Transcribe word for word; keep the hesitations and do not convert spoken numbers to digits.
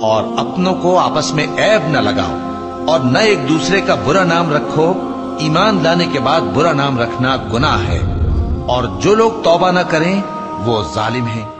और अपनों को आपस में ऐब न लगाओ और न एक दूसरे का बुरा नाम रखो। ईमान लाने के बाद बुरा नाम रखना गुनाह है और जो लोग तौबा न करें वो जालिम हैं।